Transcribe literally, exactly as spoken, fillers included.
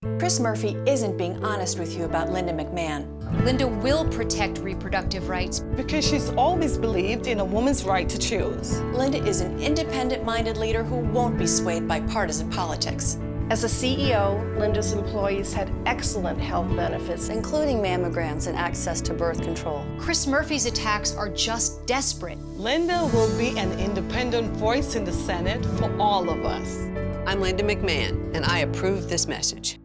Chris Murphy isn't being honest with you about Linda McMahon. Linda will protect reproductive rights. Because she's always believed in a woman's right to choose. Linda is an independent-minded leader who won't be swayed by partisan politics. As a C E O, Linda's employees had excellent health benefits, including mammograms and access to birth control. Chris Murphy's attacks are just desperate. Linda will be an independent voice in the Senate for all of us. I'm Linda McMahon, and I approve this message.